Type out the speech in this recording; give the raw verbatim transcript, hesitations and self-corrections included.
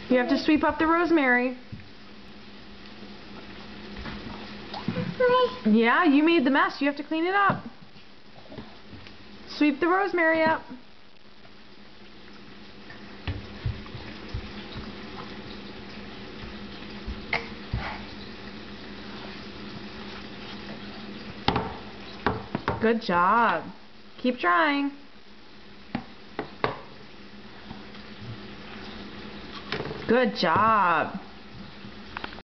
You have to sweep up the rosemary. Yeah, you made the mess. You have to clean it up. Sweep the rosemary up. Good job. Keep trying. Good job.